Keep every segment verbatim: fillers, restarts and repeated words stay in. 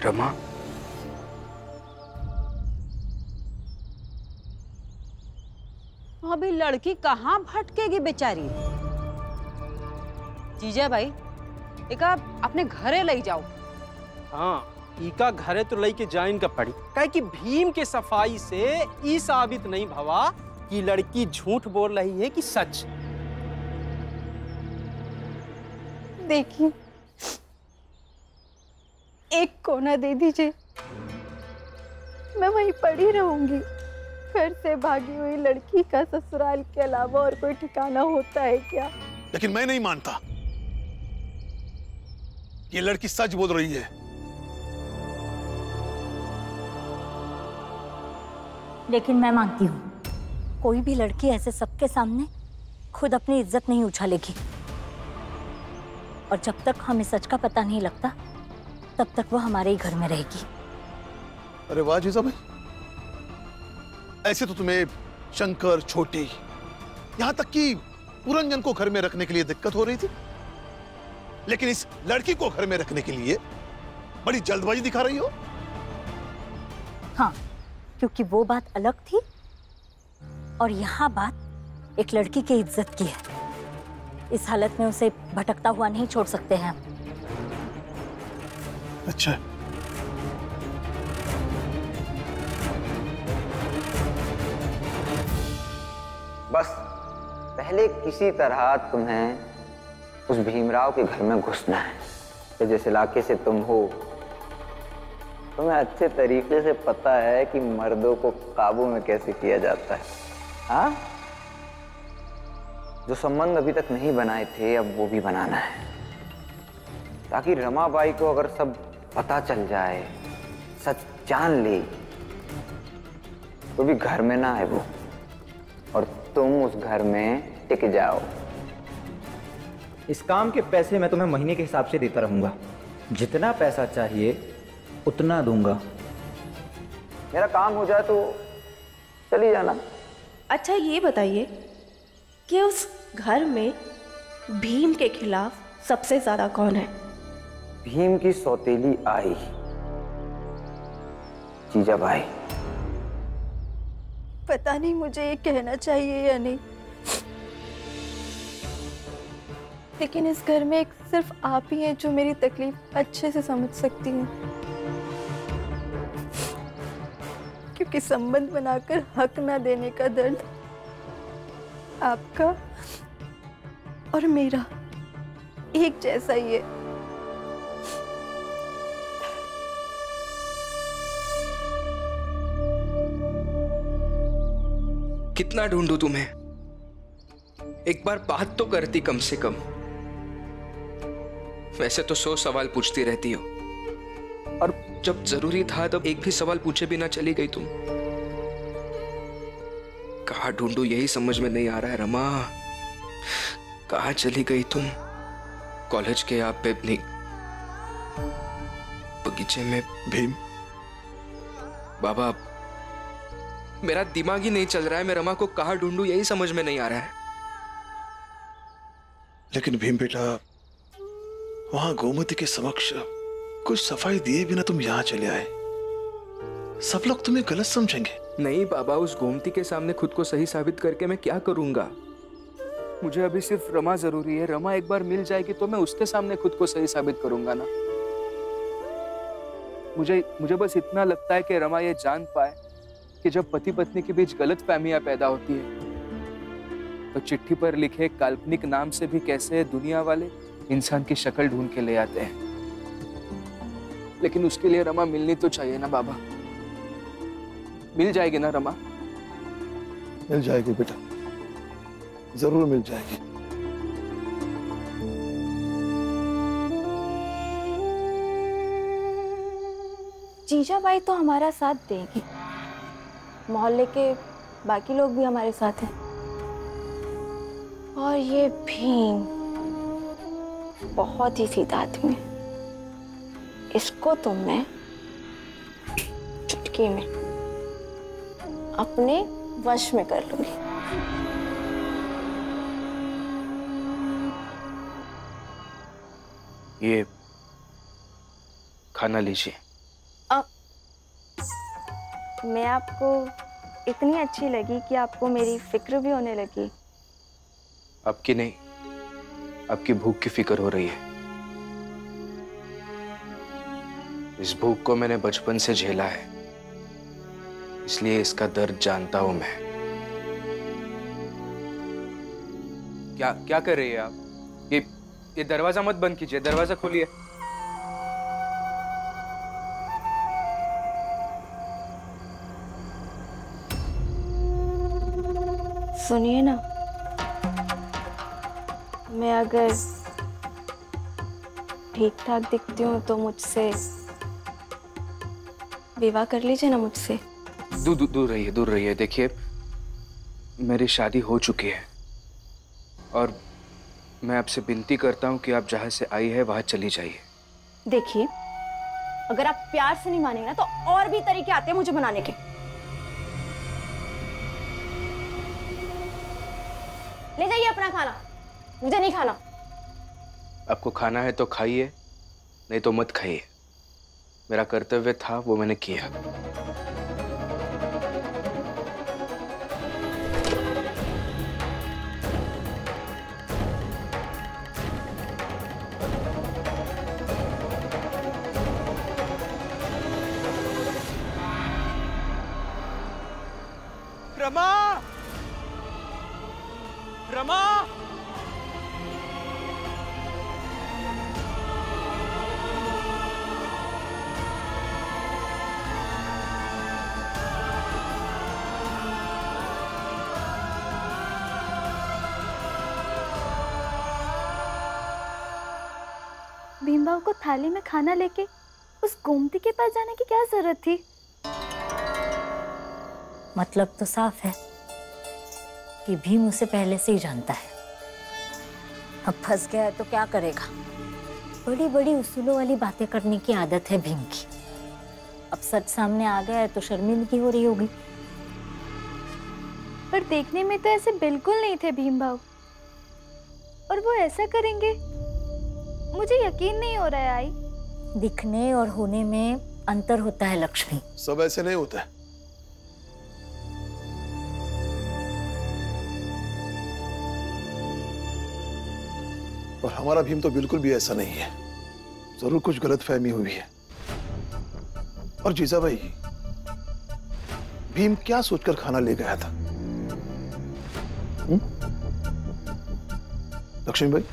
रमा, अभी लड़की कहाँ भटकेगी बेचारी। जीजा भाई, एक आप अपने घरे ले जाओ। हाँ, इका घरे तो लई के जाइन का पड़ी, काहे कि भीम के सफाई से ई साबित नहीं भवा कि लड़की झूठ बोल रही है कि सच। देखिए, एक कोना दे दीजिए, मैं वहीं पड़ी रहूंगी। घर से भागी हुई लड़की का ससुराल के अलावा और कोई ठिकाना होता है क्या? लेकिन मैं नहीं मानता, ये लड़की सच बोल रही है। लेकिन मैं मानती हूँ, कोई भी लड़की ऐसे सबके सामने खुद अपनी इज्जत नहीं उछालेगी। और जब तक हमें सच का पता नहीं लगता, तब तक वो हमारे ही घर में रहेगी। अरे वाह जीजा भाई, ऐसे तो तुम्हें शंकर, छोटी, यहां तक कि पुरंजन को घर में रखने के लिए दिक्कत हो रही थी, लेकिन इस लड़की को घर में रखने के लिए बड़ी जल्दबाजी दिखा रही हो। हाँ, क्योंकि वो बात अलग थी और यहाँ बात एक लड़की की इज्जत की है। इस हालत में उसे भटकता हुआ नहीं छोड़ सकते हैं। अच्छा, बस पहले किसी तरह तुम्हें उस भीमराव के घर में घुसना है। तो जिस इलाके से तुम हो, तुम्हें अच्छे तरीके से पता है कि मर्दों को काबू में कैसे किया जाता है। हाँ, जो संबंध अभी तक नहीं बनाए थे, अब वो भी बनाना है, ताकि रमाबाई को अगर सब पता चल जाए, सच जान ले, तो भी घर में ना आए वो, और तुम उस घर में टिक जाओ। इस काम के पैसे मैं तुम्हें महीने के हिसाब से देता रहूंगा। जितना पैसा चाहिए उतना दूंगा। मेरा काम हो जाए तो चली जाना। अच्छा, ये बताइए कि उस घर में भीम के खिलाफ सबसे ज्यादा कौन है? भीम की सौतेली आई, जीजाबाई। पता नहीं मुझे ये कहना चाहिए या नहीं, लेकिन इस घर में एक सिर्फ आप ही हैं जो मेरी तकलीफ अच्छे से समझ सकती हैं। क्योंकि संबंध बनाकर हक ना देने का दर्द आपका और मेरा एक जैसा ही है। कितना ढूंढूं तुम्हें? एक बार बात तो करती कम से कम। वैसे तो सौ सवाल पूछती रहती हो, और जब जरूरी था तब एक भी सवाल पूछे बिना चली गई तुम। कहाँ ढूंढूं यही समझ में नहीं आ रहा है रमा। कहाँ चली गई तुम? कॉलेज के आप पे नहीं, बगीचे में। भीम, बाबा मेरा दिमाग ही नहीं चल रहा है, मैं रमा को कहाँ ढूंढूं यही समझ में नहीं आ रहा है। लेकिन भीम बेटा, वहां गोमती के समक्ष कुछ सफाई दिए बिना तुम यहां चले आए, सब लोग तुम्हें गलत समझेंगे। नहीं बाबा, उस गोमती के सामने खुद को सही साबित करके मैं क्या करूंगा? मुझे अभी सिर्फ रमा जरूरी है। रमा एक बार मिल जाएगी तो मैं उसके सामने खुद को सही साबित करूंगा ना। मुझे मुझे बस इतना लगता है कि रमा ये जान पाए कि जब पति पत्नी के बीच गलत फहमियां पैदा होती है, तो चिट्ठी पर लिखे काल्पनिक नाम से भी कैसे दुनिया वाले इंसान की शक्ल ढूंढ के ले आते हैं। लेकिन उसके लिए रमा मिलनी तो चाहिए ना बाबा। मिल जाएगी ना रमा? मिल जाएगी बेटा, जरूर मिल जाएगी। जीजाबाई तो हमारा साथ देगी, मोहल्ले के बाकी लोग भी हमारे साथ हैं, और ये भीम बहुत ही सीधा आदमी है। इसको तो मैं चुटकी में अपने वश में कर लूंगी। ये खाना लीजिए। मैं आपको इतनी अच्छी लगी कि आपको मेरी फिक्र भी होने लगी। आपकी नहीं, आपकी भूख की फिक्र हो रही है। इस भूख को मैंने बचपन से झेला है, इसलिए इसका दर्द जानता हूं मैं। क्या क्या कर रही है आप? ये ये दरवाजा मत बंद कीजिए, दरवाजा खोलिए। सुनिए ना, मैं अगर ठीक ठाक दिखती हूँ तो मुझसे विवाह कर लीजिए ना मुझसे। दूर दूर दूर रहिए, दूर रहिए। देखिए, मेरी शादी हो चुकी है और मैं आपसे विनती करता हूँ कि आप जहाँ से आई है वहाँ चली जाइए। देखिए, अगर आप प्यार से नहीं मानेंगे ना तो और भी तरीके आते हैं मुझे मनाने के। ले जाइए अपना खाना, मुझे नहीं खाना। आपको खाना है तो खाइए, नहीं तो मत खाइए। मेरा कर्तव्य था, वो मैंने किया। रमा, रमा, भीमबाऊ को थाली में खाना लेके उस गोमती के पास जाने की क्या जरूरत थी? मतलब तो साफ है कि भीम उसे पहले से ही जानता है। अब फंस गया है तो क्या करेगा? बड़ी बड़ी उसूलों वाली बातें करने की आदत है भीम की। अब सच सामने आ गया है तो शर्मिंदगी हो रही होगी। पर देखने में तो ऐसे बिल्कुल नहीं थे भीमबाऊ, और वो ऐसा करेंगे मुझे यकीन नहीं हो रहा है। आई, दिखने और होने में अंतर होता है लक्ष्मी। सब ऐसे नहीं होता है। और हमारा भीम तो बिल्कुल भी ऐसा नहीं है। जरूर कुछ गलतफहमी हुई है। और जीजा भाई, भीम क्या सोचकर खाना ले गया था? हुँ? लक्ष्मी भाई,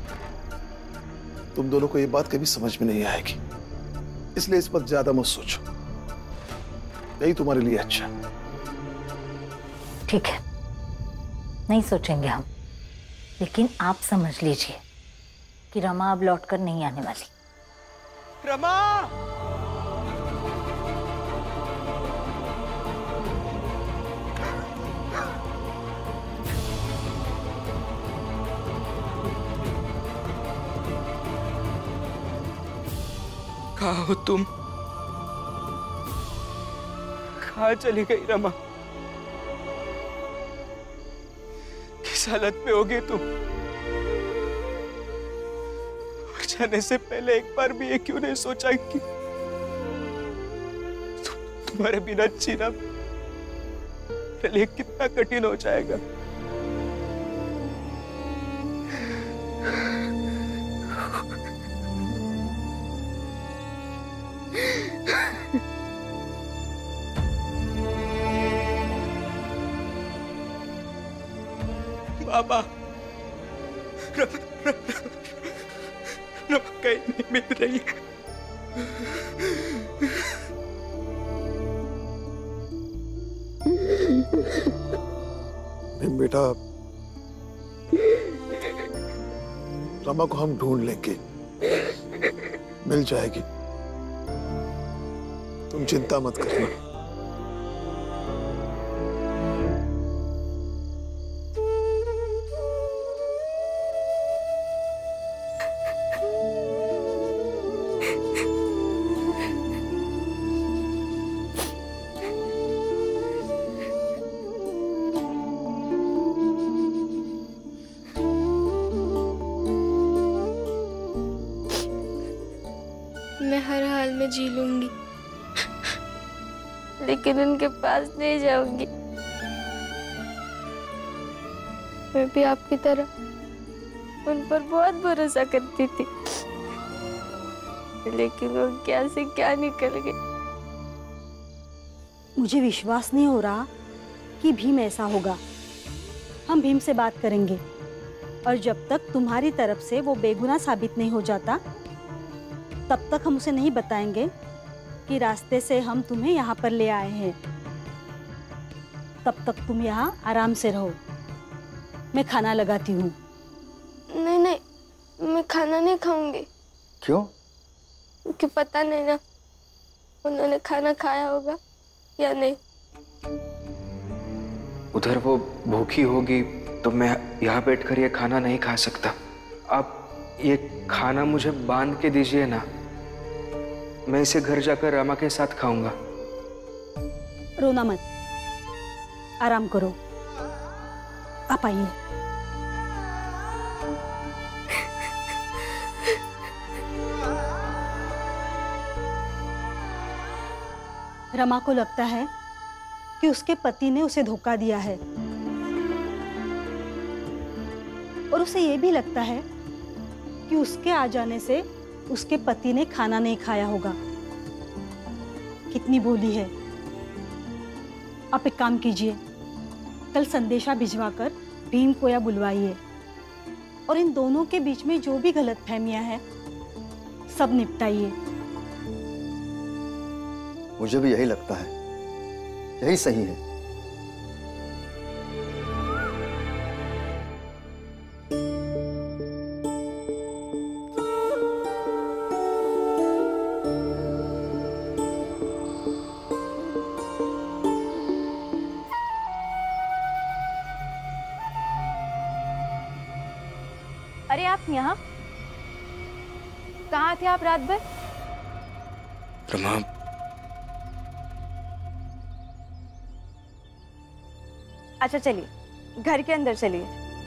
तुम दोनों को ये बात कभी समझ में नहीं आएगी, इसलिए इस पर ज्यादा मत सोचो। यही तुम्हारे लिए अच्छा है। ठीक है, नहीं सोचेंगे हम, लेकिन आप समझ लीजिए कि रमा अब लौटकर नहीं आने वाली। रमा, कहाँ हो तुम? कहाँ चली गई रमा? किस हालत में होगी तुम? और जाने से पहले एक बार भी ये क्यों नहीं सोचा कि तु, तुम्हारे बिना जीना मेरे लिए कितना कठिन हो जाएगा? बाबा, रमा कहीं नहीं मिल रही। भीम बेटा, रमा को हम ढूंढ लेंगे, मिल जाएगी। तुम चिंता मत करना। मैं हर हाल में जी लूंगी। लेकिन उनके पास नहीं जाऊंगी। मैं भी आपकी तरह उन पर बहुत भरोसा करती थी, लेकिन वो क्या से क्या निकल गए। मुझे विश्वास नहीं हो रहा कि भीम ऐसा होगा। हम भीम से बात करेंगे और जब तक तुम्हारी तरफ से वो बेगुनाह साबित नहीं हो जाता तब तक हम उसे नहीं बताएंगे कि रास्ते से हम तुम्हें यहाँ पर ले आए हैं। तब तक तुम यहाँ आराम से रहो, मैं खाना लगाती हूँ। नहीं नहीं, मैं खाना नहीं खाऊंगी। क्यों? क्योंकि पता नहीं ना उन्होंने खाना खाया होगा या नहीं। उधर वो भूखी होगी तो मैं यहाँ बैठकर ये खाना नहीं खा सकता। आप ये खाना मुझे बांध के दीजिए ना, मैं इसे घर जाकर रमा के साथ खाऊंगा। रोना मत, आराम करो। आप आइए। रमा को लगता है कि उसके पति ने उसे धोखा दिया है और उसे यह भी लगता है कि उसके आ जाने से उसके पति ने खाना नहीं खाया होगा। कितनी भोली है। आप एक काम कीजिए, कल संदेशा भिजवाकर भीम को या बुलवाइए और इन दोनों के बीच में जो भी गलतफहमियां हैं सब निपटाइए। मुझे भी यही लगता है, यही सही है। अरे आप यहाँ कहाँ थे आप रात भर? रमा, अच्छा चलिए घर के अंदर चलिए।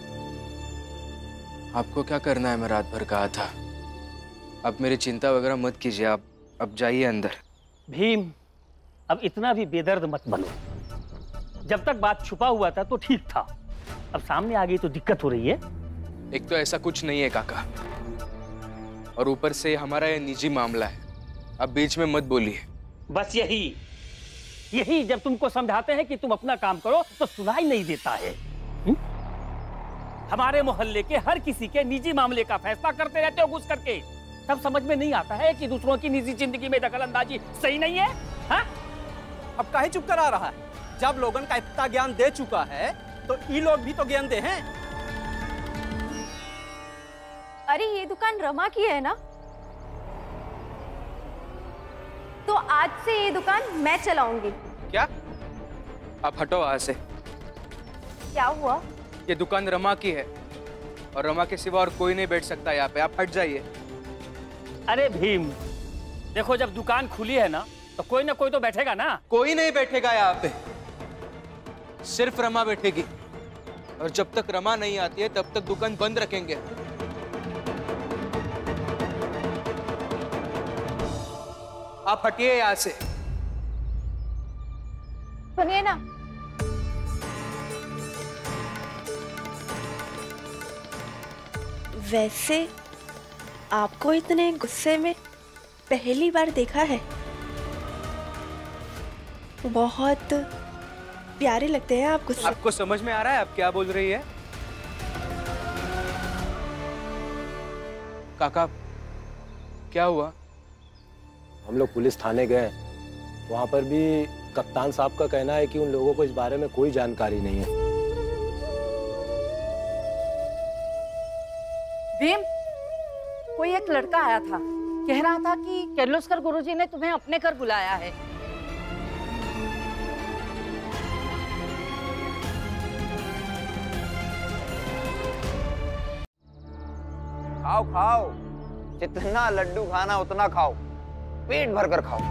आपको क्या करना है मैं रात भर कहा था। अब मेरी चिंता वगैरह मत कीजिए, आप अब जाइए अंदर। भीम, अब इतना भी बेदर्द मत बनो। जब तक बात छुपा हुआ था तो ठीक था, अब सामने आ गई तो दिक्कत हो रही है। एक तो ऐसा कुछ नहीं है काका, और ऊपर से हमारा ये निजी मामला है, अब बीच में मत बोलिए। बस यही यही जब तुमको समझाते हैं कि तुम अपना काम करो तो सुनाई नहीं देता है। हुँ? हमारे मोहल्ले के हर किसी के निजी मामले का फैसला करते रहते हो घुस करके। तब समझ में नहीं आता है कि दूसरों की निजी जिंदगी में दखल अंदाजी सही नहीं है। हा? अब काहे चुप करा रहा है? जब लोगन का इतना ज्ञान दे चुका है तो ये लोग भी तो ज्ञान दे हैं। अरे ये दुकान रमा की है ना, तो आज से ये दुकान मैं चलाऊंगी। क्या? आप हटो वहां से। क्या हुआ? ये दुकान रमा की है और रमा के सिवा और कोई नहीं बैठ सकता यहाँ पे, आप हट जाइए। अरे भीम देखो, जब दुकान खुली है ना तो कोई ना कोई तो बैठेगा ना। कोई नहीं बैठेगा यहाँ पे, सिर्फ रमा बैठेगी, और जब तक रमा नहीं आती है तब तक दुकान बंद रखेंगे। आप हटिए यहाँ से। सुनिए ना, वैसे आपको इतने गुस्से में पहली बार देखा है। बहुत प्यारे लगते हैं आप गुस्से। आपको समझ में आ रहा है आप क्या बोल रही है? काका क्या हुआ? हम लोग पुलिस थाने गए, वहाँ पर भी कप्तान साहब का कहना है कि उन लोगों को इस बारे में कोई जानकारी नहीं है। भीम, कोई एक लड़का आया था, कह रहा था कि किर्लोस्कर गुरुजी ने तुम्हें अपने घर बुलाया है। खाओ खाओ, जितना लड्डू खाना उतना खाओ, पेट भर कर खाओ।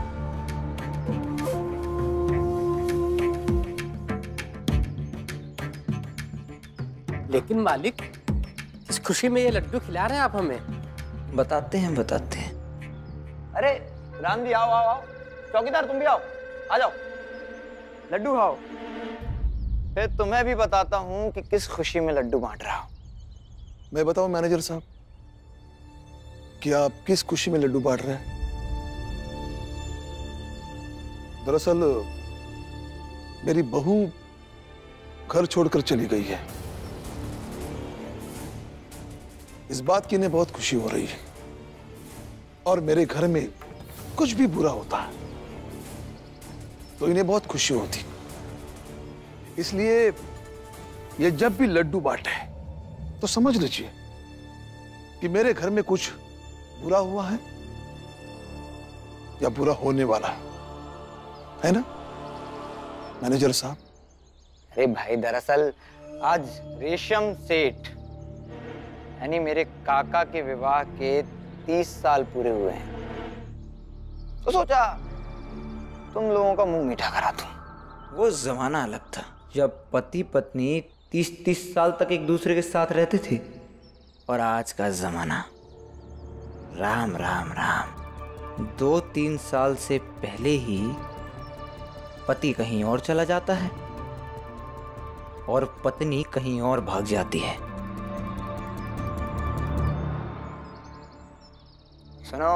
लेकिन मालिक, इस खुशी में ये लड्डू खिला रहे हैं आप हमें? बताते हैं बताते हैं। अरे राम जी आओ आओ आओ, चौकीदार तुम भी आओ, आ जाओ। लड्डू खाओ, फिर तुम्हें भी बताता हूँ कि किस खुशी में लड्डू बांट रहा हूँ। मैं बताऊं मैनेजर साहब कि आप किस खुशी में लड्डू बांट रहे हैं? दरअसल मेरी बहू घर छोड़कर चली गई है। इस बात की इन्हें बहुत खुशी हो रही है और मेरे घर में कुछ भी बुरा होता है तो इन्हें बहुत खुशी होती, इसलिए ये जब भी लड्डू बांटे तो समझ लीजिए कि मेरे घर में कुछ बुरा हुआ है या बुरा होने वाला है, है ना मैनेजर साहब? अरे भाई, दरअसल आज रेशम सेठ यानी मेरे काका के विवाह के तीस साल पूरे हुए हैं, तो सोचा तुम लोगों का मुंह मीठा करा दूं। वो जमाना अलग था जब पति पत्नी तीस तीस साल तक एक दूसरे के साथ रहते थे, और आज का जमाना राम राम राम। दो तीन साल से पहले ही पति कहीं और चला जाता है और पत्नी कहीं और भाग जाती है। सुनो,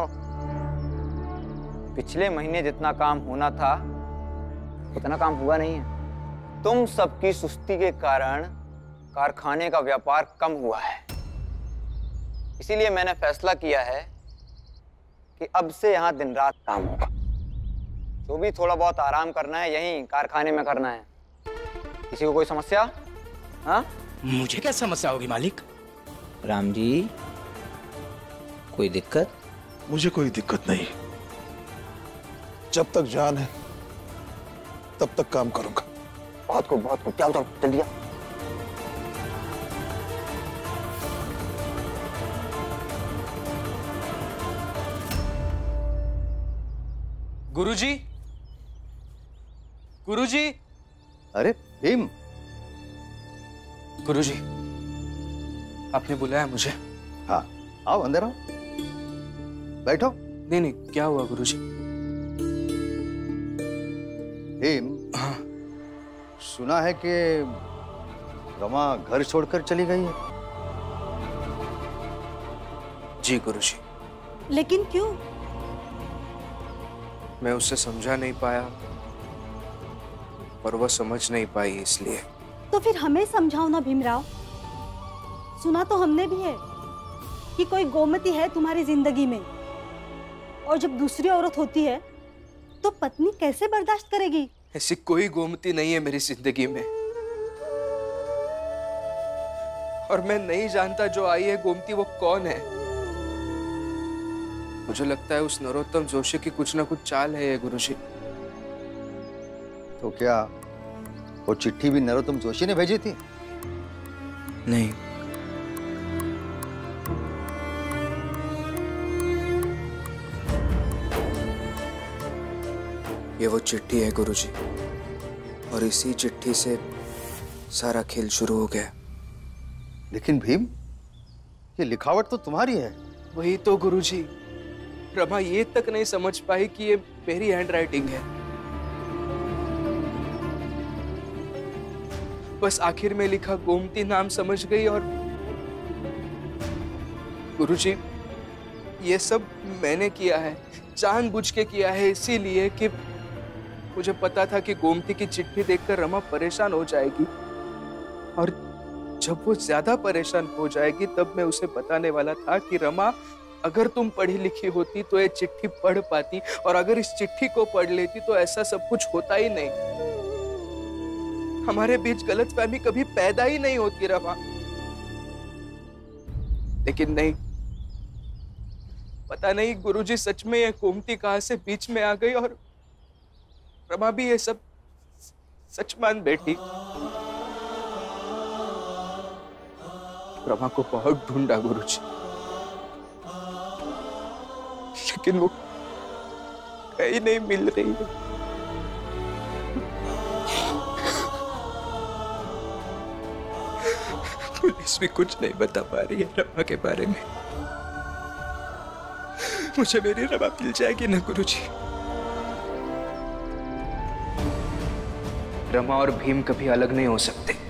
पिछले महीने जितना काम होना था उतना काम हुआ नहीं है। तुम सबकी सुस्ती के कारण कारखाने का व्यापार कम हुआ है, इसीलिए मैंने फैसला किया है कि अब से यहाँ दिन रात काम होगा। जो भी थोड़ा बहुत आराम करना है यहीं कारखाने में करना है। किसी को कोई समस्या? हाँ, मुझे क्या समस्या होगी मालिक? राम जी, कोई दिक्कत? मुझे कोई दिक्कत नहीं, जब तक जान है तब तक काम करूंगा। बहुत को बहुत को क्या उतर जल्दी आ। गुरुजी, गुरुजी। अरे भीम। गुरुजी, आपने बुलाया मुझे? हाँ, आओ अंदर आओ, बैठो। नहीं नहीं, क्या हुआ गुरुजी? भीम, हाँ, सुना है कि रमा घर छोड़कर चली गई है। जी गुरुजी। लेकिन क्यों? मैं उससे समझा नहीं पाया और वो समझ नहीं पाई, इसलिए। तो फिर हमें समझाओ ना भीमराव। सुना तो हमने भी है कि कोई गोमती है तुम्हारी जिंदगी में, और जब दूसरी औरत होती है तो पत्नी कैसे बर्दाश्त करेगी? ऐसी कोई गोमती नहीं है मेरी जिंदगी में, और मैं नहीं जानता जो आई है गोमती वो कौन है। मुझे लगता है उस नरोत्तम जोशी की कुछ ना कुछ चाल है ये गुरुजी। तो क्या वो चिट्ठी भी नरोत्तम जोशी ने भेजी थी? नहीं, ये वो चिट्ठी है गुरुजी, और इसी चिट्ठी से सारा खेल शुरू हो गया। लेकिन भीम, ये लिखावट तो तुम्हारी है। वही तो गुरुजी, रमा ये तक नहीं समझ पाई कि ये मेरी हैंडराइटिंग है। बस आखिर में लिखा गोमती नाम समझ गई, और गुरुजी ये सब मैंने किया है, जानबूझ के किया है, इसीलिए कि मुझे पता था कि गोमती की चिट्ठी देखकर रमा परेशान हो जाएगी, और जब वो ज्यादा परेशान हो जाएगी तब मैं उसे बताने वाला था कि रमा, अगर तुम पढ़ी लिखी होती तो ये चिट्ठी पढ़ पाती, और अगर इस चिट्ठी को पढ़ लेती तो ऐसा सब कुछ होता ही नहीं, हमारे बीच गलतफहमी कभी पैदा ही नहीं होती रमा। लेकिन नहीं, पता नहीं गुरुजी सच में ये गोमती कहां से बीच में आ गई, और रमा भी ये सब सच मान बैठी। रमा को बहुत ढूंढा गुरुजी, लेकिन वो कहीं नहीं मिल रही है। पुलिस भी कुछ नहीं बता पा रही है रमा के बारे में। मुझे मेरी रमा मिल जाएगी ना गुरुजी? रमा और भीम कभी अलग नहीं हो सकते।